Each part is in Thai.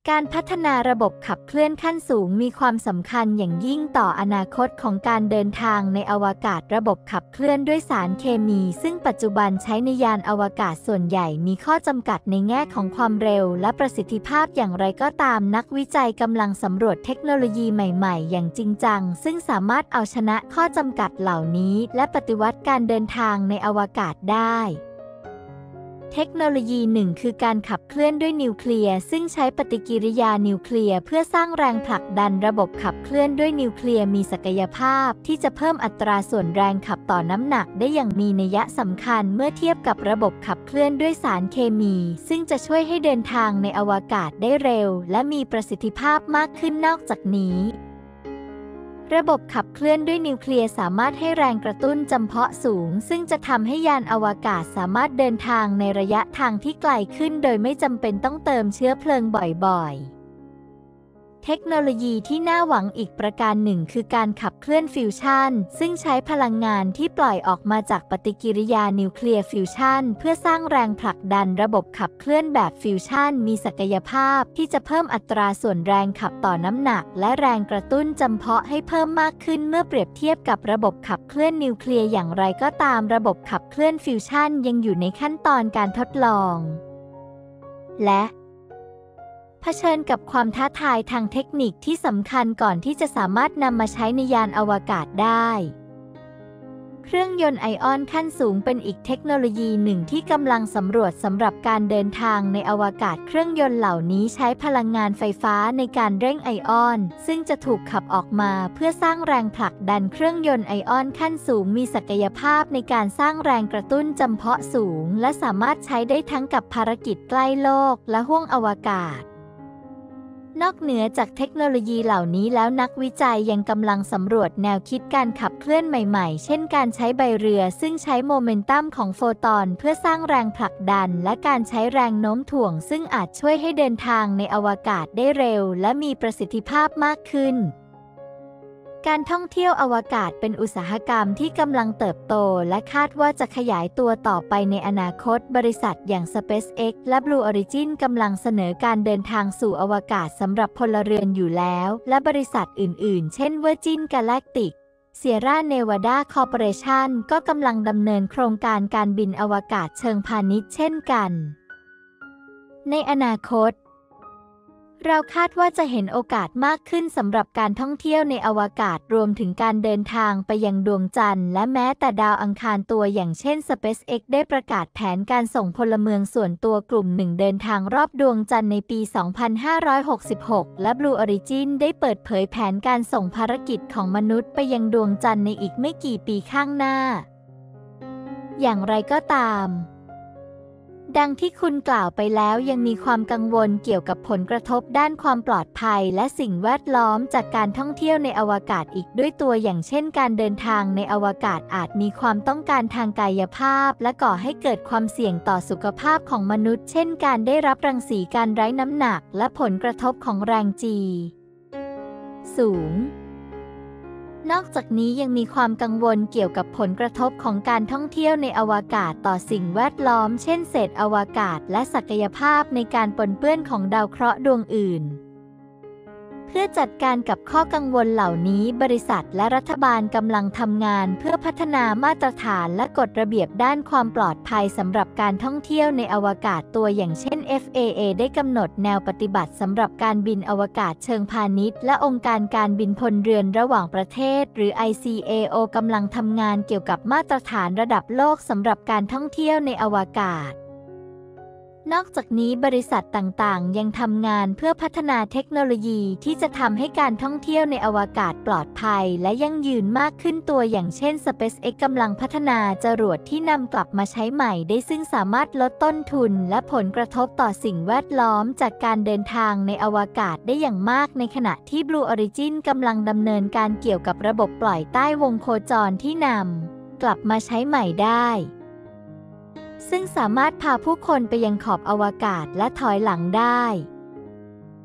การพัฒนาระบบขับเคลื่อนขั้นสูงมีความสำคัญอย่างยิ่งต่ออนาคตของการเดินทางในอวกาศระบบขับเคลื่อนด้วยสารเคมีซึ่งปัจจุบันใช้ในยานอวกาศส่วนใหญ่มีข้อจำกัดในแง่ของความเร็วและประสิทธิภาพอย่างไรก็ตามนักวิจัยกำลังสำรวจเทคโนโลยีใหม่ๆอย่างจริงจังซึ่งสามารถเอาชนะข้อจำกัดเหล่านี้และปฏิวัติการเดินทางในอวกาศได้เทคโนโลยีหนึ่งคือการขับเคลื่อนด้วยนิวเคลียร์ซึ่งใช้ปฏิกิริยานิวเคลียร์เพื่อสร้างแรงผลักดันระบบขับเคลื่อนด้วยนิวเคลียร์มีศักยภาพที่จะเพิ่มอัตราส่วนแรงขับต่อน้ำหนักได้อย่างมีนัยสำคัญเมื่อเทียบกับระบบขับเคลื่อนด้วยสารเคมีซึ่งจะช่วยให้เดินทางในอวกาศได้เร็วและมีประสิทธิภาพมากขึ้นนอกจากนี้ระบบขับเคลื่อนด้วยนิวเคลียร์สามารถให้แรงกระตุ้นจำเพาะสูงซึ่งจะทำให้ยานอวกาศสามารถเดินทางในระยะทางที่ไกลขึ้นโดยไม่จำเป็นต้องเติมเชื้อเพลิงบ่อยๆเทคโนโลยีที่น่าหวังอีกประการหนึ่งคือการขับเคลื่อนฟิวชั่นซึ่งใช้พลังงานที่ปล่อยออกมาจากปฏิกิริยานิวเคลียร์ฟิวชั่นเพื่อสร้างแรงผลักดันระบบขับเคลื่อนแบบฟิวชั่นมีศักยภาพที่จะเพิ่มอัตราส่วนแรงขับต่อน้ำหนักและแรงกระตุ้นจำเพาะให้เพิ่มมากขึ้นเมื่อเปรียบเทียบกับระบบขับเคลื่อนนิวเคลียร์อย่างไรก็ตามระบบขับเคลื่อนฟิวชั่นยังอยู่ในขั้นตอนการทดลองและเผชิญกับความท้าทายทางเทคนิคที่สำคัญก่อนที่จะสามารถนำมาใช้ในยานอวกาศได้เครื่องยนต์ไอออนขั้นสูงเป็นอีกเทคโนโลยีหนึ่งที่กำลังสำรวจสำหรับการเดินทางในอวกาศเครื่องยนต์เหล่านี้ใช้พลังงานไฟฟ้าในการเร่งไอออนซึ่งจะถูกขับออกมาเพื่อสร้างแรงผลักดันเครื่องยนต์ไอออนขั้นสูงมีศักยภาพในการสร้างแรงกระตุ้นจำเพาะสูงและสามารถใช้ได้ทั้งกับภารกิจใกล้โลกและห้วงอวกาศนอกเหนือจากเทคโนโลยีเหล่านี้แล้วนักวิจัยยังกำลังสำรวจแนวคิดการขับเคลื่อนใหม่ๆเช่นการใช้ใบเรือซึ่งใช้โมเมนตัมของโฟตอนเพื่อสร้างแรงผลักดันและการใช้แรงโน้มถ่วงซึ่งอาจช่วยให้เดินทางในอวกาศได้เร็วและมีประสิทธิภาพมากขึ้นการท่องเที่ยวอวกาศเป็นอุตสาหกรรมที่กำลังเติบโตและคาดว่าจะขยายตัวต่อไปในอนาคตบริษัทอย่าง SpaceX และ Blue Origin กำลังเสนอการเดินทางสู่อวกาศสำหรับพลเรือนอยู่แล้วและบริษัทอื่นๆเช่น Virgin Galactic Sierra Nevada Corporation ก็กำลังดำเนินโครงการการบินอวกาศเชิงพาณิชย์เช่นกันในอนาคตเราคาดว่าจะเห็นโอกาสมากขึ้นสำหรับการท่องเที่ยวในอวกาศรวมถึงการเดินทางไปยังดวงจันทร์และแม้แต่ดาวอังคารตัวอย่างเช่น SpaceX ได้ประกาศแผนการส่งพลเมืองส่วนตัวกลุ่มหนึ่งเดินทางรอบดวงจันทร์ในปี 2566 และ Blue Origin ได้เปิดเผยแผนการส่งภารกิจของมนุษย์ไปยังดวงจันทร์ในอีกไม่กี่ปีข้างหน้าอย่างไรก็ตามดังที่คุณกล่าวไปแล้วยังมีความกังวลเกี่ยวกับผลกระทบด้านความปลอดภัยและสิ่งแวดล้อมจากการท่องเที่ยวในอวกาศอีกด้วยตัวอย่างเช่นการเดินทางในอวกาศอาจมีความต้องการทางกายภาพและก่อให้เกิดความเสี่ยงต่อสุขภาพของมนุษย์เช่นการได้รับรังสีการไร้น้ำหนักและผลกระทบของแรงจีสูงนอกจากนี้ยังมีความกังวลเกี่ยวกับผลกระทบของการท่องเที่ยวในอวกาศต่อสิ่งแวดล้อมเช่นเศษอวกาศและศักยภาพในการปนเปื้อนของดาวเคราะห์ดวงอื่นเพื่อจัดการกับข้อกังวลเหล่านี้บริษัทและรัฐบาลกำลังทำงานเพื่อพัฒนามาตรฐานและกฎระเบียบด้านความปลอดภัยสำหรับการท่องเที่ยวในอวกาศตัวอย่างเช่น FAA ได้กำหนดแนวปฏิบัติสำหรับการบินอวกาศเชิงพาณิชย์และองค์การการบินพลเรือนระหว่างประเทศหรือ ICAO กำลังทำงานเกี่ยวกับมาตรฐานระดับโลกสำหรับการท่องเที่ยวในอวกาศนอกจากนี้บริษัทต่างๆยังทำงานเพื่อพัฒนาเทคโนโลยีที่จะทำให้การท่องเที่ยวในอวกาศปลอดภัยและยั่งยืนมากขึ้นตัวอย่างเช่น SpaceX กำลังพัฒนาจรวดที่นำกลับมาใช้ใหม่ได้ซึ่งสามารถลดต้นทุนและผลกระทบต่อสิ่งแวดล้อมจากการเดินทางในอวกาศได้อย่างมากในขณะที่ Blue Origin กำลังดำเนินการเกี่ยวกับระบบปล่อยใต้วงโคจรที่นำกลับมาใช้ใหม่ได้ซึ่งสามารถพาผู้คนไปยังขอบอวกาศและถอยหลังได้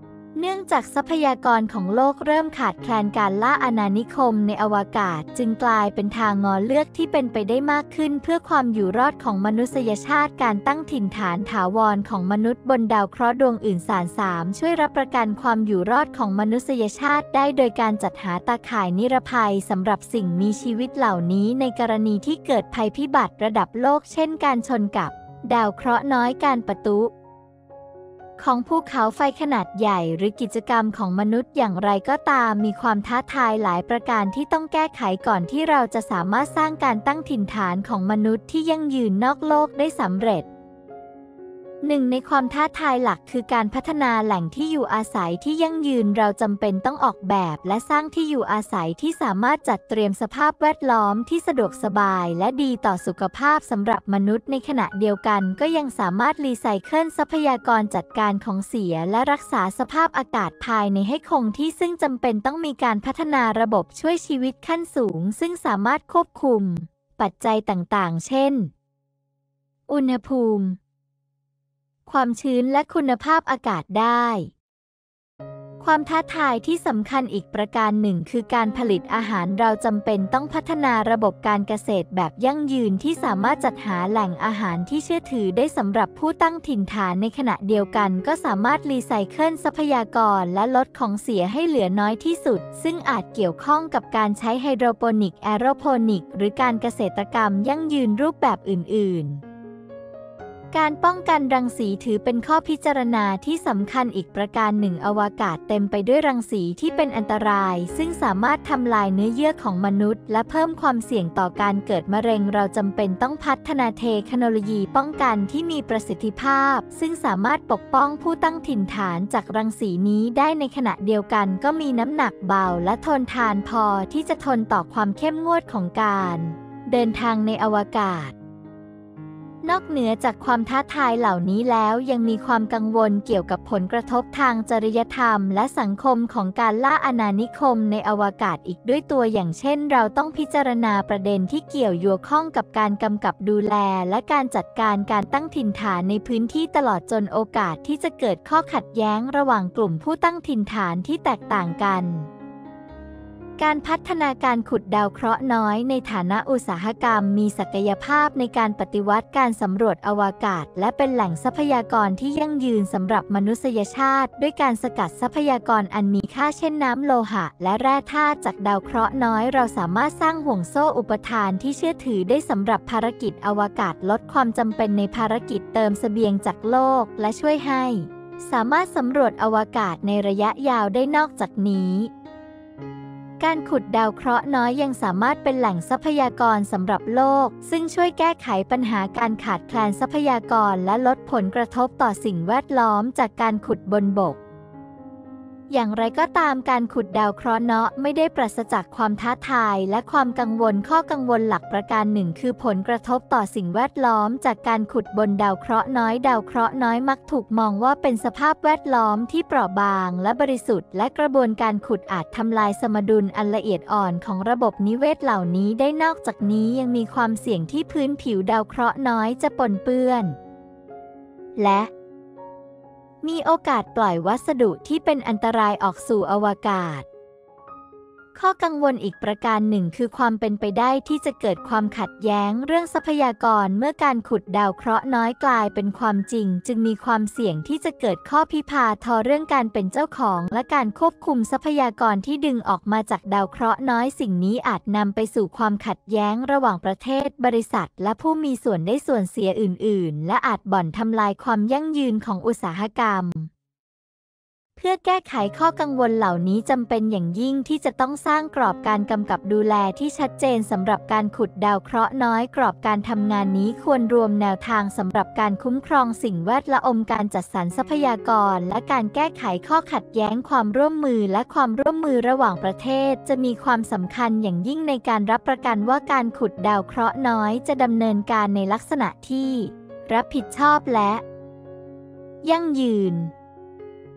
เนื่องจากทรัพยากรของโลกเริ่มขาดแคลนการล่าอาณานิคมในอวกาศจึงกลายเป็นทางเลือกที่เป็นไปได้มากขึ้นเพื่อความอยู่รอดของมนุษยชาติการตั้งถิ่นฐานถาวรของมนุษย์บนดาวเคราะห์ดวงอื่น3ช่วยรับประกันความอยู่รอดของมนุษยชาติได้โดยการจัดหาตาข่ายนิรภัยสำหรับสิ่งมีชีวิตเหล่านี้ในกรณีที่เกิดภัยพิบัติระดับโลกเช่นการชนกับดาวเคราะห์น้อยการปะทุของภูเขาไฟขนาดใหญ่หรือกิจกรรมของมนุษย์อย่างไรก็ตามมีความท้าทายหลายประการที่ต้องแก้ไขก่อนที่เราจะสามารถสร้างการตั้งถิ่นฐานของมนุษย์ที่ยั่งยืนนอกโลกได้สำเร็จหนึ่งในความท้าทายหลักคือการพัฒนาแหล่งที่อยู่อาศัยที่ยั่งยืนเราจำเป็นต้องออกแบบและสร้างที่อยู่อาศัยที่สามารถจัดเตรียมสภาพแวดล้อมที่สะดวกสบายและดีต่อสุขภาพสำหรับมนุษย์ในขณะเดียวกันก็ยังสามารถรีไซเคิลทรัพยากรจัดการของเสียและรักษาสภาพอากาศภายในให้คงที่ซึ่งจำเป็นต้องมีการพัฒนาระบบช่วยชีวิตขั้นสูงซึ่งสามารถควบคุมปัจจัยต่างๆ เช่นอุณหภูมิความชื้นและคุณภาพอากาศได้ ความท้าทายที่สำคัญอีกประการหนึ่งคือการผลิตอาหารเราจำเป็นต้องพัฒนาระบบการเกษตรแบบยั่งยืนที่สามารถจัดหาแหล่งอาหารที่เชื่อถือได้สำหรับผู้ตั้งถิ่นฐานในขณะเดียวกันก็สามารถรีไซเคิลทรัพยากรและลดของเสียให้เหลือน้อยที่สุดซึ่งอาจเกี่ยวข้องกับการใช้ไฮโดรโปนิกแอโรโปนิกหรือการเกษตรกรรมยั่งยืนรูปแบบอื่นๆการป้องกันรังสีถือเป็นข้อพิจารณาที่สำคัญอีกประการหนึ่งอวกาศเต็มไปด้วยรังสีที่เป็นอันตรายซึ่งสามารถทำลายเนื้อเยื่อของมนุษย์และเพิ่มความเสี่ยงต่อการเกิดมะเร็งเราจำเป็นต้องพัฒนาเทคโนโลยีป้องกันที่มีประสิทธิภาพซึ่งสามารถปกป้องผู้ตั้งถิ่นฐานจากรังสีนี้ได้ในขณะเดียวกันก็มีน้ำหนักเบาและทนทานพอที่จะทนต่อความเข้มงวดของการเดินทางในอวกาศนอกเหนือจากความท้าทายเหล่านี้แล้วยังมีความกังวลเกี่ยวกับผลกระทบทางจริยธรรมและสังคมของการล่าอาณานิคมในอวกาศอีกด้วยตัวอย่างเช่นเราต้องพิจารณาประเด็นที่เกี่ยวข้องกับการกำกับดูแลและการจัดการการตั้งถิ่นฐานในพื้นที่ตลอดจนโอกาสที่จะเกิดข้อขัดแย้งระหว่างกลุ่มผู้ตั้งถิ่นฐานที่แตกต่างกันการพัฒนาการขุดดาวเคราะห์น้อยในฐานะอุตสาหกรรมมีศักยภาพในการปฏิวัติการสำรวจอวกาศและเป็นแหล่งทรัพยากรที่ยั่งยืนสำหรับมนุษยชาติด้วยการสกัดทรัพยากรอันมีค่าเช่นน้ำโลหะและแร่ธาตุจากดาวเคราะห์น้อยเราสามารถสร้างห่วงโซ่อุปทานที่เชื่อถือได้สำหรับภารกิจอวกาศลดความจำเป็นในภารกิจเติมเสบียงจากโลกและช่วยให้สามารถสำรวจอวกาศในระยะยาวได้นอกจากนี้การขุดดาวเคราะห์น้อยยังสามารถเป็นแหล่งทรัพยากรสำหรับโลกซึ่งช่วยแก้ไขปัญหาการขาดแคลนทรัพยากรและลดผลกระทบต่อสิ่งแวดล้อมจากการขุดบนบกอย่างไรก็ตามการขุดดาวเคราะห์น้อยไม่ได้ปราศจากความท้าทายและความกังวลข้อกังวลหลักประการหนึ่งคือผลกระทบต่อสิ่งแวดล้อมจากการขุดบนดาวเคราะห์น้อยดาวเคราะห์น้อยมักถูกมองว่าเป็นสภาพแวดล้อมที่เปราะบางและบริสุทธิ์และกระบวนการขุดอาจทำลายสมดุลอันละเอียดอ่อนของระบบนิเวศเหล่านี้ได้นอกจากนี้ยังมีความเสี่ยงที่พื้นผิวดาวเคราะห์น้อยจะปนเปื้อนและมีโอกาสปล่อยวัสดุที่เป็นอันตรายออกสู่อวกาศข้อกังวลอีกประการหนึ่งคือความเป็นไปได้ที่จะเกิดความขัดแย้งเรื่องทรัพยากรเมื่อการขุดดาวเคราะห์น้อยกลายเป็นความจริงจึงมีความเสี่ยงที่จะเกิดข้อพิพาทเรื่องการเป็นเจ้าของและการควบคุมทรัพยากรที่ดึงออกมาจากดาวเคราะห์น้อยสิ่งนี้อาจนำไปสู่ความขัดแย้งระหว่างประเทศบริษัทและผู้มีส่วนได้ส่วนเสียอื่นๆและอาจบ่อนทำลายความยั่งยืนของอุตสาหกรรมเพื่อแก้ไขข้อกังวลเหล่านี้จำเป็นอย่างยิ่งที่จะต้องสร้างกรอบการกำกับดูแลที่ชัดเจนสำหรับการขุดดาวเคราะห์น้อยกรอบการทำงานนี้ควรรวมแนวทางสำหรับการคุ้มครองสิ่งแวดล้อมการจัดสรรทรัพยากรและการแก้ไขข้อขัดแย้งความร่วมมือและความร่วมมือระหว่างประเทศจะมีความสำคัญอย่างยิ่งในการรับประกันว่าการขุดดาวเคราะห์น้อยจะดำเนินการในลักษณะที่รับผิดชอบและยั่งยืน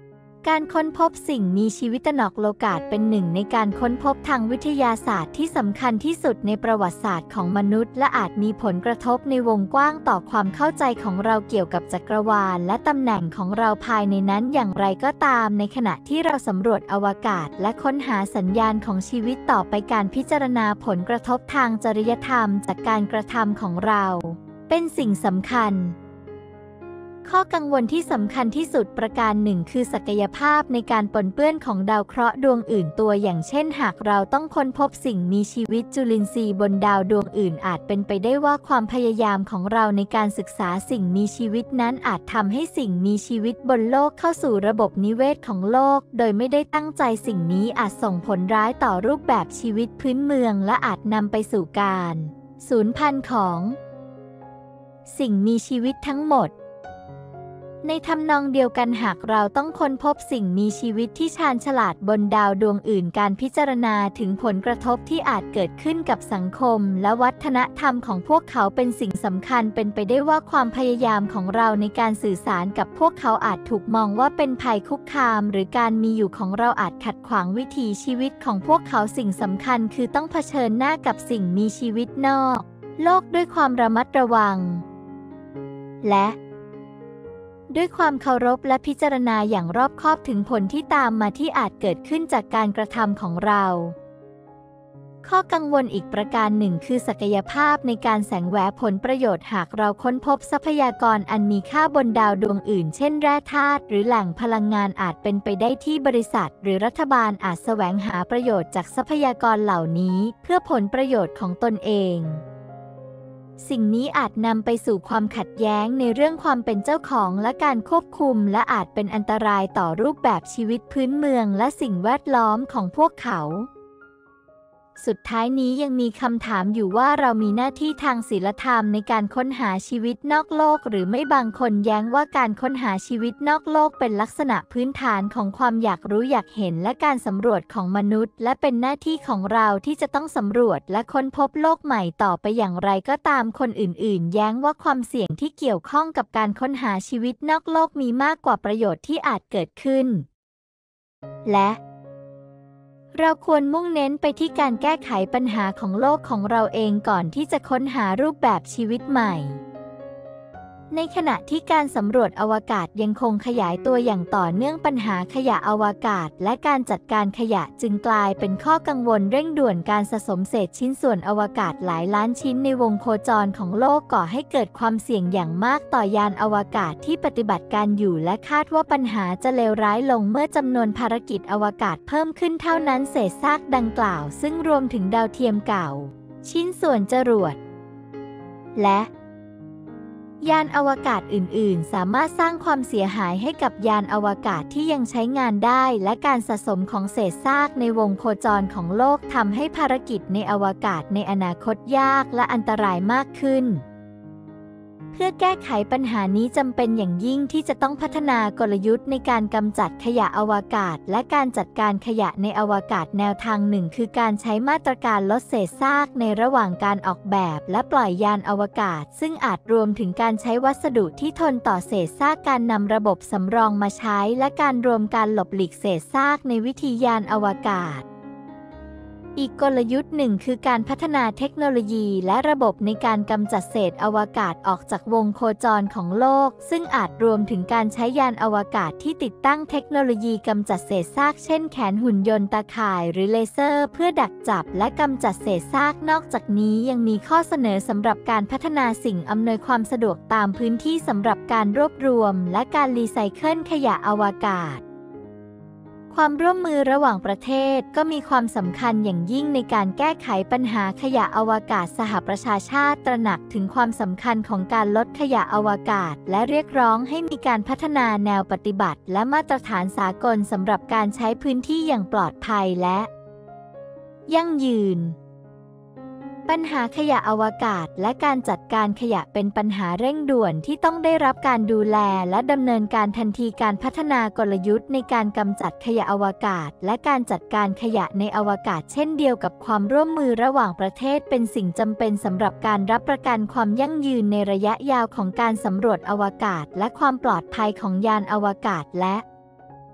การค้นพบสิ่งมีชีวิตนอกโลกาสเป็นหนึ่งในการค้นพบทางวิทยาศาสตร์ที่สำคัญที่สุดในประวัติศาสตร์ของมนุษย์และอาจมีผลกระทบในวงกว้างต่อความเข้าใจของเราเกี่ยวกับจักรวาลและตำแหน่งของเราภายในนั้นอย่างไรก็ตามในขณะที่เราสำรวจอวกาศและค้นหาสัญญาณของชีวิตต่อไปการพิจารณาผลกระทบทางจริยธรรมจากการกระทำของเราเป็นสิ่งสำคัญข้อกังวลที่สำคัญที่สุดประการหนึ่งคือศักยภาพในการปนเปื้อนของดาวเคราะห์ดวงอื่นตัวอย่างเช่นหากเราต้องค้นพบสิ่งมีชีวิตจุลินทรีย์บนดาวดวงอื่นอาจเป็นไปได้ว่าความพยายามของเราในการศึกษาสิ่งมีชีวิตนั้นอาจทำให้สิ่งมีชีวิตบนโลกเข้าสู่ระบบนิเวศของโลกโดยไม่ได้ตั้งใจสิ่งนี้อาจส่งผลร้ายต่อรูปแบบชีวิตพื้นเมืองและอาจนำไปสู่การสูญพันธุ์ของสิ่งมีชีวิตทั้งหมดในทำนองเดียวกันหากเราต้องค้นพบสิ่งมีชีวิตที่ชาญฉลาดบนดาวดวงอื่นการพิจารณาถึงผลกระทบที่อาจเกิดขึ้นกับสังคมและวัฒนธรรมของพวกเขาเป็นสิ่งสำคัญเป็นไปได้ว่าความพยายามของเราในการสื่อสารกับพวกเขาอาจถูกมองว่าเป็นภัยคุกคามหรือการมีอยู่ของเราอาจขัดขวางวิถีชีวิตของพวกเขาสิ่งสำคัญคือต้องเผชิญหน้ากับสิ่งมีชีวิตนอกโลกด้วยความระมัดระวังและด้วยความเคารพและพิจารณาอย่างรอบคอบถึงผลที่ตามมาที่อาจเกิดขึ้นจากการกระทำของเราข้อกังวลอีกประการหนึ่งคือศักยภาพในการแสวงหาผลประโยชน์หากเราค้นพบทรัพยากรอันมีค่าบนดาวดวงอื่นเช่นแร่ธาตุหรือแหล่งพลังงานอาจเป็นไปได้ที่บริษัทหรือรัฐบาลอาจแสวงหาประโยชน์จากทรัพยากรเหล่านี้เพื่อผลประโยชน์ของตนเองสิ่งนี้อาจนำไปสู่ความขัดแย้งในเรื่องความเป็นเจ้าของและการควบคุมและอาจเป็นอันตรายต่อรูปแบบชีวิตพื้นเมืองและสิ่งแวดล้อมของพวกเขาสุดท้ายนี้ยังมีคำถามอยู่ว่าเรามีหน้าที่ทางศีลธรรมในการค้นหาชีวิตนอกโลกหรือไม่บางคนแย้งว่าการค้นหาชีวิตนอกโลกเป็นลักษณะพื้นฐานของความอยากรู้อยากเห็นและการสำรวจของมนุษย์และเป็นหน้าที่ของเราที่จะต้องสำรวจและค้นพบโลกใหม่ต่อไปอย่างไรก็ตามคนอื่นๆแย้งว่าความเสี่ยงที่เกี่ยวข้องกับการค้นหาชีวิตนอกโลกมีมากกว่าประโยชน์ที่อาจเกิดขึ้นและเราควรมุ่งเน้นไปที่การแก้ไขปัญหาของโลกของเราเองก่อนที่จะค้นหารูปแบบชีวิตใหม่ในขณะที่การสำรวจอวกาศยังคงขยายตัวอย่างต่อเนื่องปัญหาขยะอวกาศและการจัดการขยะจึงกลายเป็นข้อกังวลเร่งด่วนการสะสมเศษชิ้นส่วนอวกาศหลายล้านชิ้นในวงโคจรของโลกก่อให้เกิดความเสี่ยงอย่างมากต่อยานอวกาศที่ปฏิบัติการอยู่และคาดว่าปัญหาจะเลวร้ายลงเมื่อจำนวนภารกิจอวกาศเพิ่มขึ้นเท่านั้นเศษซากดังกล่าวซึ่งรวมถึงดาวเทียมเก่าชิ้นส่วนจรวดและยานอวกาศอื่นๆสามารถสร้างความเสียหายให้กับยานอวกาศที่ยังใช้งานได้และการสะสมของเศษซากในวงโคจรของโลกทำให้ภารกิจในอวกาศในอนาคตยากและอันตรายมากขึ้นเพื่อแก้ไขปัญหานี้จำเป็นอย่างยิ่งที่จะต้องพัฒนากลยุทธ์ในการกำจัดขยะอวกาศและการจัดการขยะในอวกาศแนวทางหนึ่งคือการใช้มาตรการลดเศษซากในระหว่างการออกแบบและปล่อยยานอวกาศซึ่งอาจรวมถึงการใช้วัสดุที่ทนต่อเศษซากการนำระบบสำรองมาใช้และการรวมการหลบหลีกเศษซากในวิธียานอวกาศอีกกลยุทธ์หนึ่งคือการพัฒนาเทคโนโลยีและระบบในการกำจัดเศษอวกาศออกจากวงโคจรของโลกซึ่งอาจรวมถึงการใช้ยานอวกาศที่ติดตั้งเทคโนโลยีกำจัดเศษซากเช่นแขนหุ่นยนต์ตาข่ายหรือเลเซอร์เพื่อดักจับและกำจัดเศษซากนอกจากนี้ยังมีข้อเสนอสำหรับการพัฒนาสิ่งอำนวยความสะดวกตามพื้นที่สำหรับการรวบรวมและการรีไซเคิลขยะอวกาศความร่วมมือระหว่างประเทศก็มีความสำคัญอย่างยิ่งในการแก้ไขปัญหาขยะอวกาศสหประชาชาติตระหนักถึงความสำคัญของการลดขยะอวกาศและเรียกร้องให้มีการพัฒนาแนวปฏิบัติและมาตรฐานสากลสำหรับการใช้พื้นที่อย่างปลอดภัยและยั่งยืนปัญหาขยะอวกาศและการจัดการขยะเป็นปัญหาเร่งด่วนที่ต้องได้รับการดูแลและดำเนินการทันทีการพัฒนากลยุทธ์ในการกำจัดขยะอวกาศและการจัดการขยะในอวกาศเช่นเดียวกับความร่วมมือระหว่างประเทศเป็นสิ่งจำเป็นสำหรับการรับประกันความยั่งยืนในระยะยาวของการสำรวจอวกาศและความปลอดภัยของยานอวกาศและ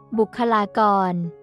บุคลากร